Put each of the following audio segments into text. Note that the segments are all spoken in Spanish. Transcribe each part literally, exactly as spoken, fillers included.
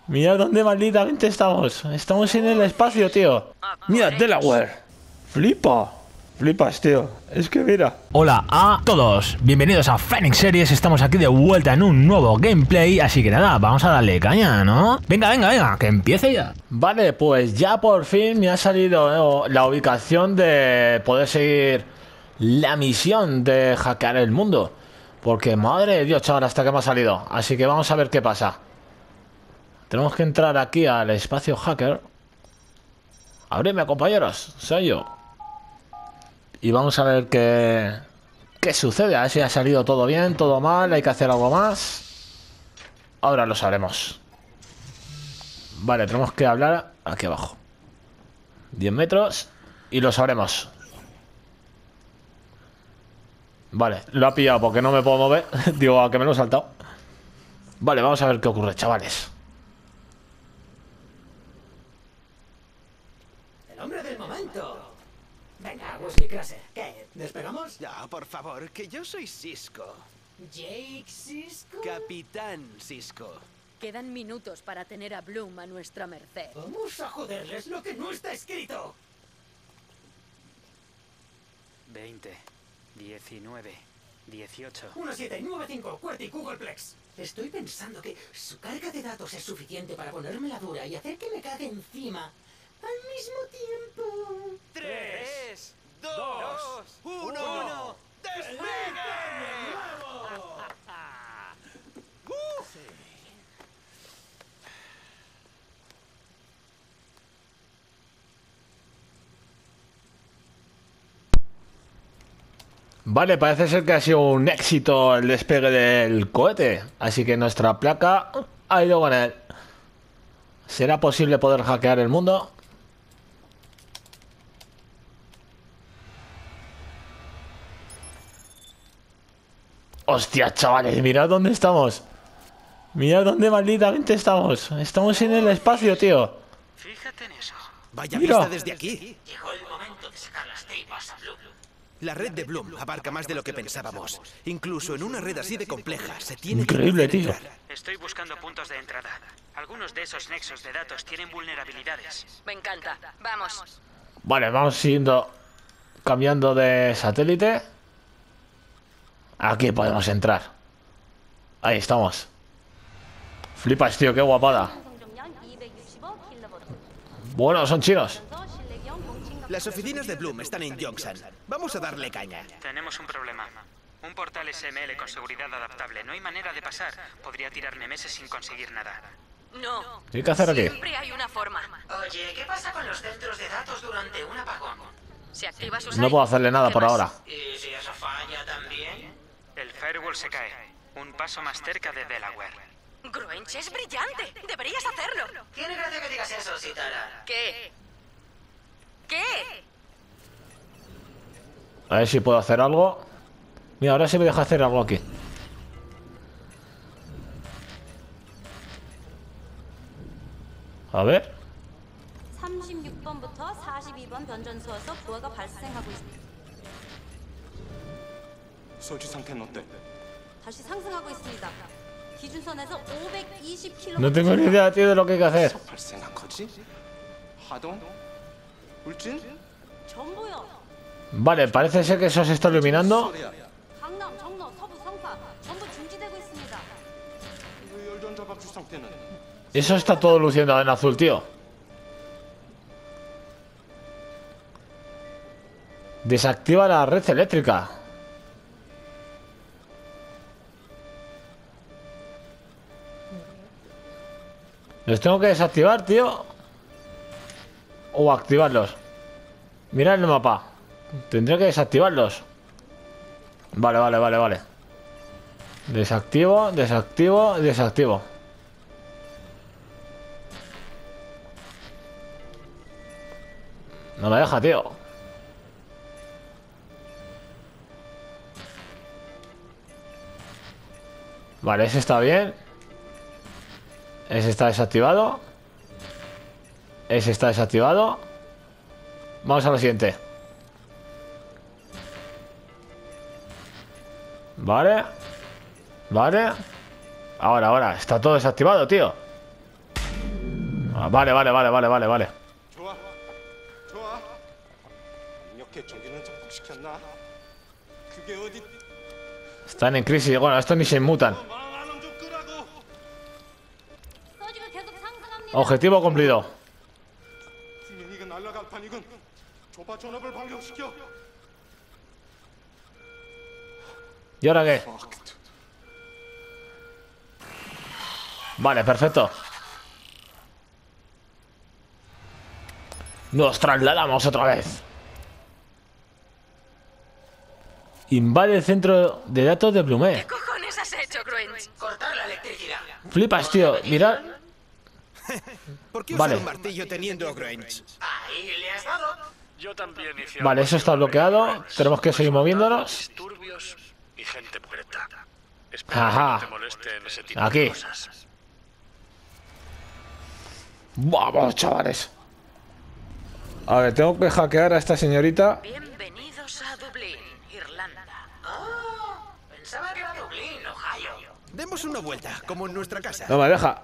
Mira dónde malditamente estamos. Estamos en el espacio, tío. Mira, Delaware. Flipa. Flipas, tío. Es que mira. Hola a todos. Bienvenidos a Phoenix Series. Estamos aquí de vuelta en un nuevo gameplay. Así que nada, vamos a darle caña, ¿no? Venga, venga, venga, que empiece ya. Vale, pues ya por fin me ha salido eh, la ubicación de poder seguir la misión de hackear el mundo. Porque madre de Dios, chaval, hasta que me ha salido. Así que vamos a ver qué pasa. Tenemos que entrar aquí al espacio hacker. Abridme, compañeros. Soy yo. Y vamos a ver qué, qué sucede. A ver si ha salido todo bien, todo mal. Hay que hacer algo más. Ahora lo sabremos. Vale, tenemos que hablar aquí abajo. diez metros. Y lo sabremos. Vale, lo ha pillado porque no me puedo mover. Digo, a que me lo he saltado. Vale, vamos a ver qué ocurre, chavales. El hombre del momento. Venga, Wesley Crusher, ¿qué? ¿Despegamos? Ya, por favor, que yo soy Cisco. Jake Sisko. Capitán Cisco. Quedan minutos para tener a Bloom a nuestra merced. Vamos a joderles lo que no está escrito. veinte, diecinueve, dieciocho. uno siete nueve cinco, QWERTY, Googleplex. Estoy pensando que su carga de datos es suficiente para ponerme la dura y hacer que me cague encima. Al mismo tiempo. Tres, dos, uno, ¡despegue! Vale, parece ser que ha sido un éxito el despegue del cohete. Así que nuestra placa ha ido con él. ¿Será posible poder hackear el mundo? Hostia, chavales, mirad dónde estamos. Mirad dónde malditamente estamos. Estamos en el espacio, tío. Fíjate en eso. Vaya Mira. vista desde aquí. Llegó el momento de sacar las tripas a Bloom. La red de Bloom abarca más de lo que pensábamos. Incluso en una red así de compleja se tiene Increíble, que tío. poder entrar. Estoy buscando puntos de entrada. Algunos de esos nexos de datos tienen vulnerabilidades. Me encanta. Vamos. Vale, vamos siguiendo. Cambiando de satélite. Aquí podemos entrar. Ahí estamos. Flipas, tío, qué guapada. Bueno, son chinos. Las oficinas de Bloom están en Yongsan. Vamos a darle caña. Tenemos un problema. Un portal S M L con seguridad adaptable. No hay manera de pasar. Podría tirarme meses sin conseguir nada. No. ¿Qué hay que hacer aquí? Siempre hay una forma. Oye, ¿qué pasa con los centros de datos durante un apagón? Se activa su No puedo hacerle nada ¿Qué por más? ahora. ¿Y si eso falla también? El firewall se cae. Un paso más cerca de Delaware. Gruench es brillante. Deberías hacerlo. Tiene gracia que digas eso, Citara. ¿Qué? ¿Qué? A ver si puedo hacer algo. Mira, ahora sí me deja hacer algo aquí. A ver. 삼십육 번부터 사십이 번 변전소에서 부하가 발생하고 있습니다. 설치 상태는 어때? 다시 상승하고 있습니다. 기준선에서 오백이십 킬로미터. No tengo ni idea, tío, de lo que hay que hacer. 발생한 거지? 하동? 울진? 전부요. Vale, parece ser que eso se está iluminando. 소리야. 강남, 정로, 서부, 성파 전부 중지되고 있습니다. 왜 열전 자박주 상태는? Eso está todo luciendo en azul, tío. Desactiva la red eléctrica. ¿Los tengo que desactivar, tío? ¿O activarlos? Mira el mapa. Tendré que desactivarlos. Vale, vale, vale, vale. Desactivo, desactivo, desactivo. No me deja, tío. Vale, ese está bien. Ese está desactivado. Ese está desactivado. Vamos a lo siguiente. Vale. Vale. Ahora, ahora. Está todo desactivado, tío. Ah, vale, vale, vale, vale, vale, vale. 좋아, 좋아. 입력해 저기는 접속시켰나? 그게 어디? Están en crisis. Bueno, estos ni se inmutan. 마음 좀 끄라고. 서지가 계속 상승합니다. Objetivo cumplido. 분명히 이건 날라갈 판이군. 좁아 전압을 반경시켜. ¿Y ahora qué? Vale, perfecto. Nos trasladamos otra vez. Invade el centro de datos de Blume. ¿Qué cojones has hecho, Gruench? Cortar la electricidad. Flipas, tío. Mirad. ¿Por qué usar Vale. un martillo teniendo Grange? Ahí le has dado. Yo también hice Vale, eso está bloqueado. Tenemos que seguir moviéndonos. disturbios y gente muerta. Ajá. Espero que no te molesten ese tipo Aquí. de cosas. Vamos, chavales. A ver, tengo que hackear a esta señorita. Bienvenidos a Dublín, Irlanda. Ah, pensaba que era Dublín, Ohio. Demos una vuelta, como en nuestra casa. No me deja.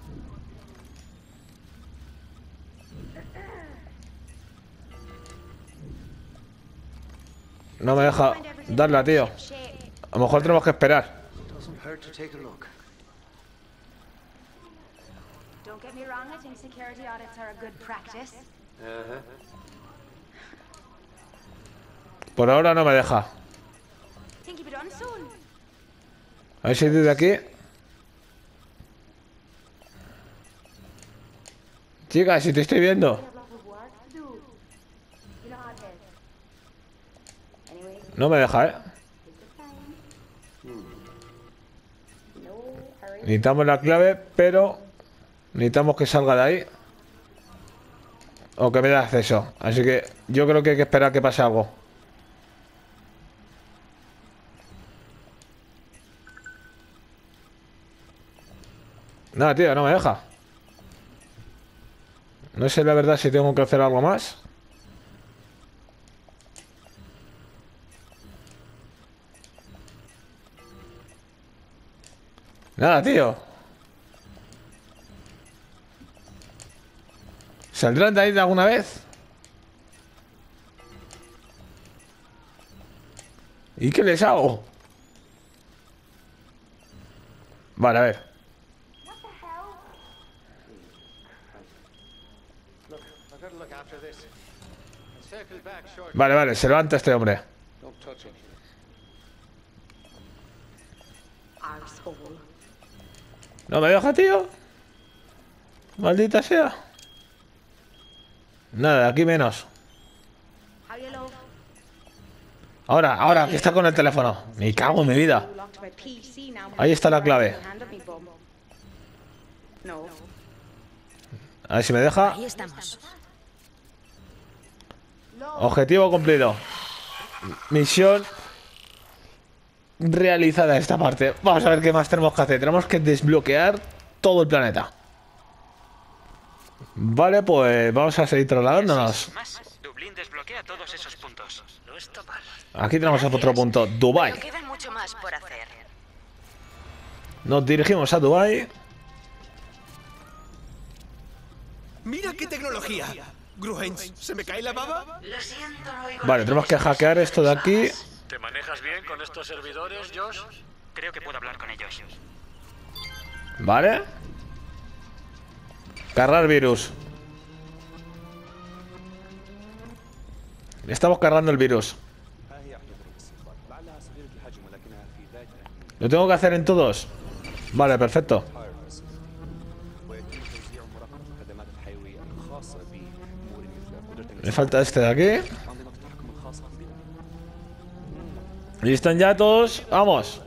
No me deja darla, tío. A lo mejor tenemos que esperar. Don't get me wrong, I think security audits are a good practice. Por ahora no me deja. Think you'll be done soon. A ver si desde aquí. Chica, si te estoy viendo. No me deja, ¿eh? Necesitamos la clave, pero necesitamos que salga de ahí. O que me dé acceso. Así que yo creo que hay que esperar que pase algo. Nada, tío, no me deja. No sé la verdad si tengo que hacer algo más. Nada, tío. ¿Saldrán de ahí de alguna vez? ¿Y qué les hago? Vale, a ver. Vale, vale, se levanta este hombre. No me deja, tío. Maldita sea. Nada, de aquí menos. Ahora, ahora, que está con el teléfono. Me cago en mi vida. Ahí está la clave. A ver si me deja. Ahí estamos. Objetivo cumplido. Misión realizada esta parte. Vamos a ver qué más tenemos que hacer. Tenemos que desbloquear todo el planeta. Vale, pues vamos a seguir trasladándonos. Más. Dublín desbloquea todos esos puntos. No está mal. Aquí tenemos otro punto, Dubai. Pero queda mucho más por hacer. Nos dirigimos a Dubai. ¡Mira qué tecnología! Grange, ¿se me cae la baba? Lo siento, no oigo Vale, tenemos que hackear esto de aquí. ¿Te manejas bien con estos servidores, Josh? Creo que puedo hablar con ellos. Vale. Cargar virus. Estamos cargando el virus. ¿Lo tengo que hacer en todos? Vale, perfecto. Me falta este de aquí. ¿Y están ya todos? ¡Vamos!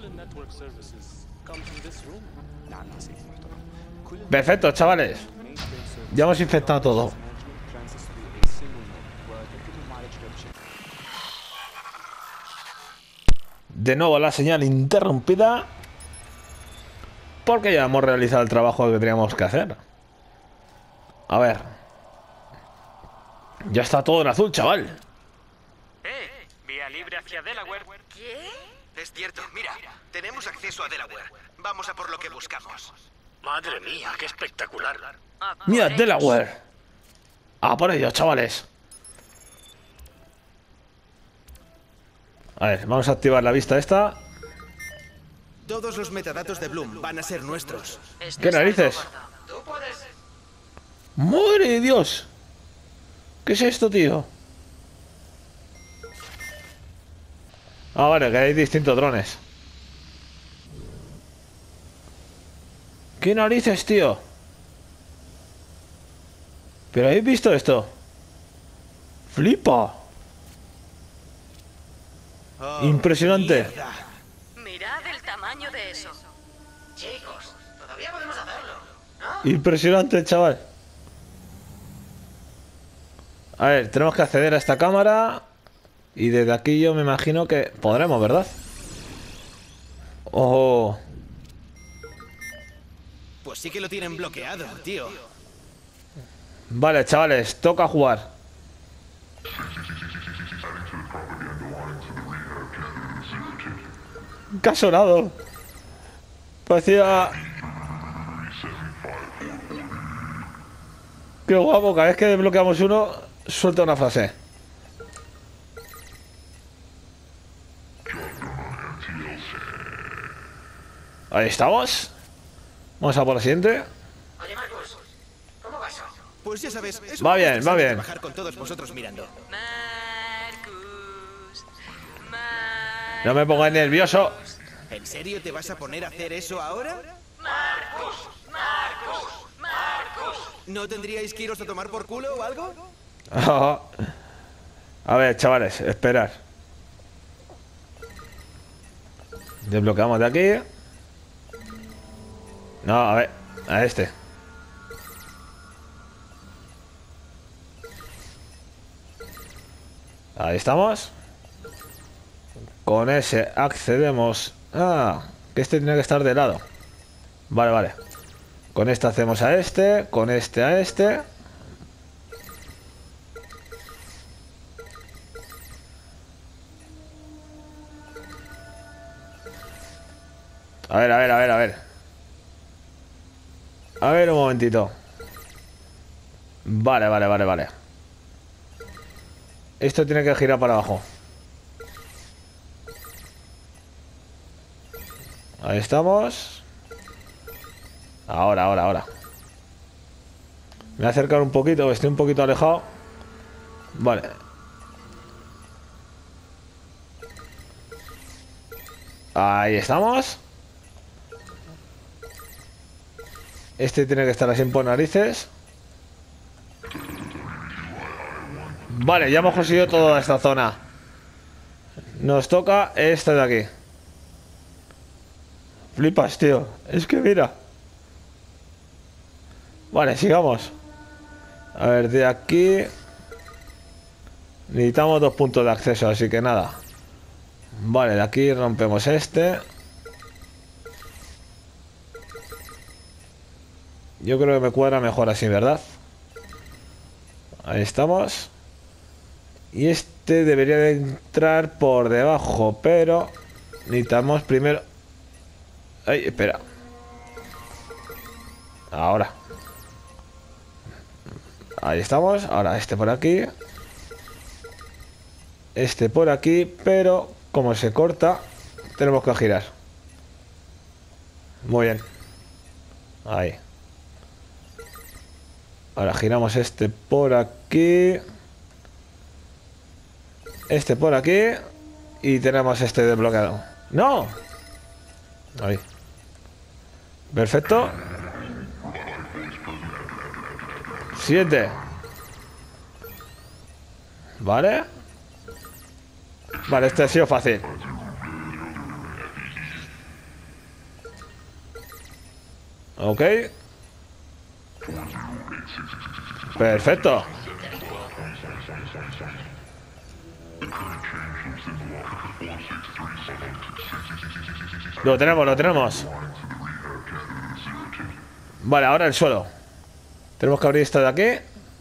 Perfecto, chavales. Ya hemos infectado todo. De nuevo la señal interrumpida. Porque ya hemos realizado el trabajo que teníamos que hacer. A ver. Ya está todo en azul, chaval. ¡Eh! Vía libre hacia Delaware. ¿Qué? Es cierto, mira, tenemos acceso a Delaware. Vamos a por lo que buscamos. Madre mía, qué espectacular. Mira, Delaware. Ah, por ello, chavales. A ver, vamos a activar la vista esta. Todos los metadatos de Bloom van a ser nuestros. ¿Qué narices? ¡Madre de Dios! ¿Qué es esto, tío? Ah, vale, que hay distintos drones. ¿Qué narices, tío? ¿Pero habéis visto esto? ¡Flipa! Oh, Impresionante. mierda. Mirad el tamaño de eso. Chicos, todavía podemos hacerlo, ¿no? Impresionante, chaval. A ver, tenemos que acceder a esta cámara. Y desde aquí yo me imagino que podremos, ¿verdad? ¡Oh! Pues sí que lo tienen bloqueado, tío. Vale, chavales, toca jugar. ¿Qué ha sonado? Parecía... Qué guapo, cada vez que desbloqueamos uno, suelta una frase. Ahí estamos. Vamos a por la siguiente. Oye, Marcus, ¿cómo vas? Pues ya sabes, es Va un bien, poco va bien. trabajar con todos vosotros mirando. Marcus. Marcus. No me pongáis nervioso. ¿En serio te vas a poner a hacer eso ahora? Marcus, Marcus, Marcus. ¿No tendríais que iros a tomar por culo o algo? A ver, chavales, esperar. Desbloqueamos de aquí. No, a ver, a este. Ahí estamos. Con ese accedemos. Ah, que este tiene que estar de lado. Vale, vale. Con este hacemos a este. Con este a este. A ver, a ver, a ver, a ver. A ver un momentito. Vale, vale, vale, vale. Esto tiene que girar para abajo. Ahí estamos. Ahora, ahora, ahora. Me voy a acercar un poquito, estoy un poquito alejado. Vale. Ahí estamos. Este tiene que estar así por narices. Vale, ya hemos conseguido toda esta zona. Nos toca esta de aquí. Flipas, tío. Es que mira. Vale, sigamos. A ver, de aquí necesitamos dos puntos de acceso, así que nada. Vale, de aquí rompemos este. Yo creo que me cuadra mejor así, ¿verdad? Ahí estamos. Y este debería de entrar por debajo, pero necesitamos primero... Ay, espera. Ahora. Ahí estamos. Ahora este por aquí. Este por aquí, pero como se corta, tenemos que girar. Muy bien. Ahí. Ahora giramos este por aquí. Este por aquí. Y tenemos este desbloqueado. ¡No! Ahí. Perfecto. Siete. Vale. Vale, este ha sido fácil. Ok. Perfecto. Lo tenemos, lo tenemos. Vale, ahora el suelo. Tenemos que abrir esto de aquí.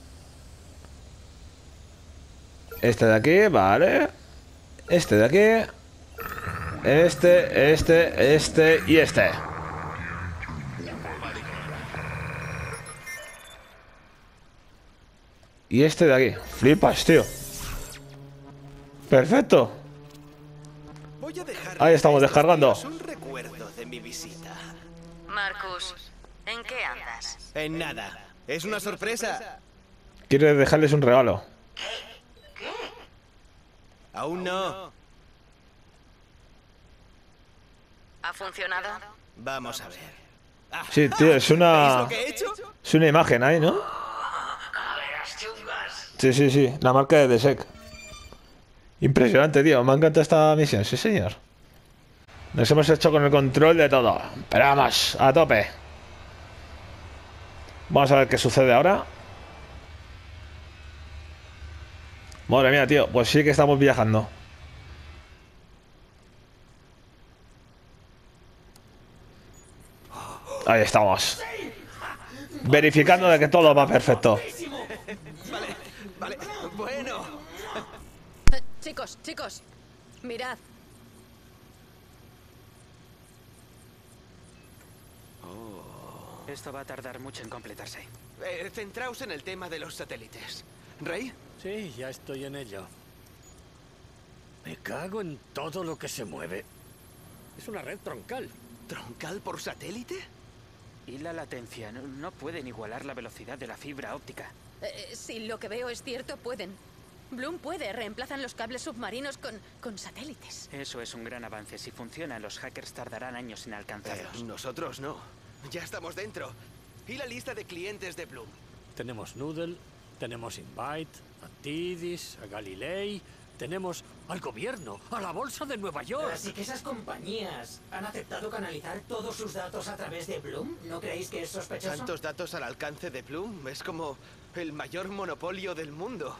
Este de aquí, vale. Este de aquí. Este, este, este y este. Y este de aquí. Flipas, tío. Perfecto. Voy a dejar Ahí estamos descargando. un recuerdo de mi visita. Marcus, ¿en qué andas? En nada. Es una sorpresa. Quiere dejarles un regalo. Aún no. ¿Ha funcionado? Vamos a ver. Ah, Sí, tío, es ¿veis una... lo que he hecho? Es una imagen ahí, ¿no? Sí, sí, sí. La marca de Desec. Impresionante, tío. Me encanta esta misión. Sí, señor. Nos hemos hecho con el control de todo. Pero vamos, a tope. Vamos a ver qué sucede ahora. Madre mía, tío. Pues sí que estamos viajando. Ahí estamos. Verificando de que todo va perfecto. Vale, vale. Bueno. Eh, chicos, chicos, mirad. Esto va a tardar mucho en completarse. Eh, centraos en el tema de los satélites. ¿Rey? Sí, ya estoy en ello. Me cago en todo lo que se mueve. Es una red troncal. ¿Troncal por satélite? Y la latencia. No, no pueden igualar la velocidad de la fibra óptica. Eh, si lo que veo es cierto, pueden. Bloom puede. Reemplazan los cables submarinos con, con satélites. Eso es un gran avance. Si funciona, los hackers tardarán años en alcanzarlos. Eh, nosotros no. Ya estamos dentro. ¿Y la lista de clientes de Bloom? Tenemos Noodle, tenemos Invite, a Tidis, a Galilei, tenemos al gobierno, a la bolsa de Nueva York. Así que esas compañías han aceptado canalizar todos sus datos a través de Bloom. ¿No creéis que es sospechoso? Tantos datos al alcance de Bloom. Es como el mayor monopolio del mundo.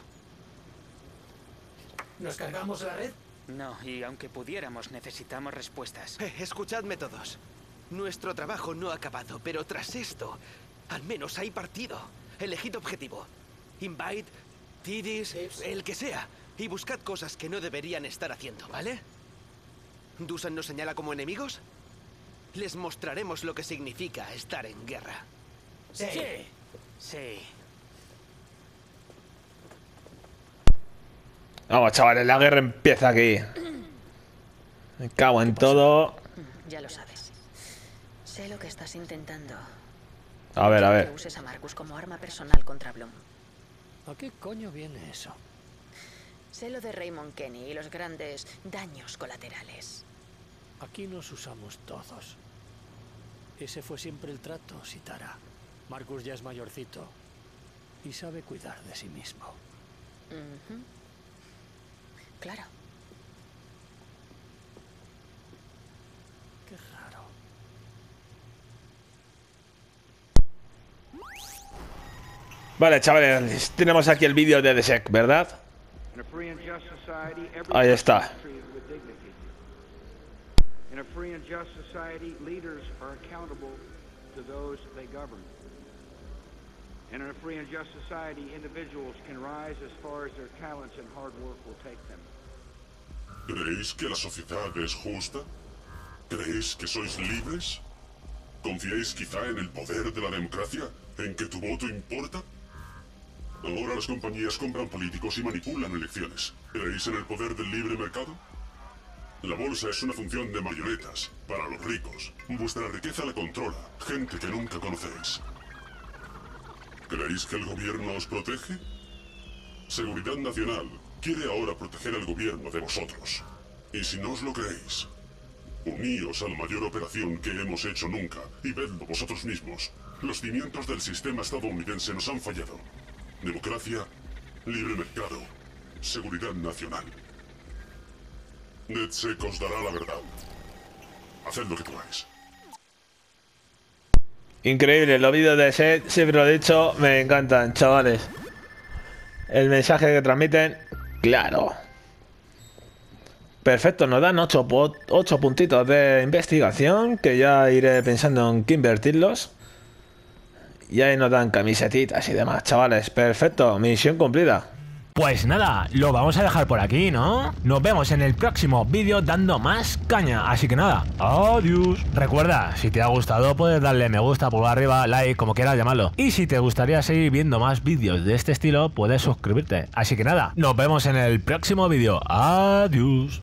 ¿Nos cargamos la red? No, y aunque pudiéramos, necesitamos respuestas. Eh, escuchadme todos. Nuestro trabajo no ha acabado, pero tras esto, al menos hay partido. Elegid objetivo. Invite, Tidis, Tips. el que sea. Y buscad cosas que no deberían estar haciendo, ¿vale? ¿Dusan nos señala como enemigos? Les mostraremos lo que significa estar en guerra. Sí. Sí. Vamos, chavales, la guerra empieza aquí. Me cago en todo. Ya lo sabes. Sé lo que estás intentando. A ver, a Que ver. uses a Marcus como arma personal contra Bloom. ¿A qué coño viene eso? Sé lo de Raymond Kenny y los grandes daños colaterales. Aquí nos usamos todos. Ese fue siempre el trato, Sitara. Marcus ya es mayorcito y sabe cuidar de sí mismo. Ujú. Claro. Qué raro. Vale, chavales, tenemos aquí el vídeo de Desec, ¿verdad? Ahí está. In a free and just society, leaders are accountable to those they govern. And in a free and just society, individuals can rise as far as their talents and hard work will take them. ¿Creéis que la sociedad es justa? ¿Creéis que sois libres? ¿Confiáis quizá en el poder de la democracia? ¿En que tu voto importa? Ahora las compañías compran políticos y manipulan elecciones. ¿Creéis en el poder del libre mercado? La bolsa es una función de marionetas, para los ricos. Vuestra riqueza la controla, gente que nunca conocéis. ¿Creéis que el gobierno os protege? Seguridad Nacional quiere ahora proteger al gobierno de vosotros. Y si no os lo creéis, uníos a la mayor operación que hemos hecho nunca y vedlo vosotros mismos. Los cimientos del sistema estadounidense nos han fallado. Democracia, libre mercado, seguridad nacional. DedSec os dará la verdad. Haced lo que podáis. Increíble, los vídeos de Desec, siempre lo he dicho, me encantan, chavales. El mensaje que transmiten, claro. Perfecto, nos dan ocho puntitos de investigación, que ya iré pensando en qué invertirlos. Y ahí nos dan camisetitas y demás, chavales. Perfecto, misión cumplida. Pues nada, lo vamos a dejar por aquí, ¿no? Nos vemos en el próximo vídeo dando más caña. Así que nada, adiós. Recuerda, si te ha gustado puedes darle me gusta, pulgar arriba, like, como quieras llamarlo. Y si te gustaría seguir viendo más vídeos de este estilo, puedes suscribirte. Así que nada, nos vemos en el próximo vídeo. Adiós.